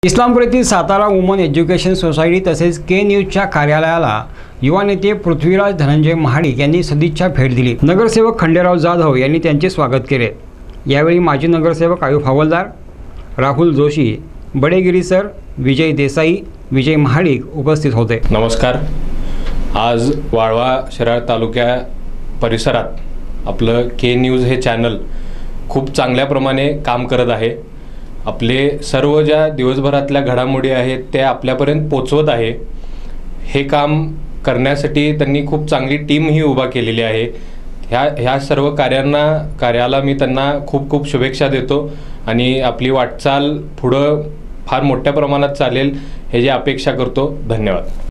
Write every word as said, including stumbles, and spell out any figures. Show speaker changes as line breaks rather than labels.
इस्लामपूर येथील Satara woman education society तसेच के न्यूजच्या कार्यालयाला युवा नेते पृथ्वीराज धनंजय महाडिक यांनी सदिच्छा भेट दिली। नगरसेवक खंडेराव जाधव यांनी त्यांचे स्वागत केले। यावेळी माजी नगरसेवक आयुब हवालदार, राहुल जोशी, बडेगिरी सर, विजय देसाई, विजय महाडिक उपस्थित होते।
नमस्कार। आज वाळवा शिराळ तालुक्या परिसरात आपलं के न्यूज हे चॅनल खूप चांगल्या प्रमाणे काम करत आहे। आपले सर्व ज्या दिवसभरातल्या घडामोडी आहेत ते आपल्यापर्यंत पोहोचवत आहे। हे काम करण्यासाठी त्यांनी खूप चांगली टीम ही उभा केलेली आहे। ह्या ह्या सर्व कार्यांना कार्याला मी त्यांना खूप खूप शुभेच्छा देतो आणि आपली वाटचाल पुढे फार मोठ्या प्रमाणात चालेल हे जे अपेक्षा करतो। धन्यवाद।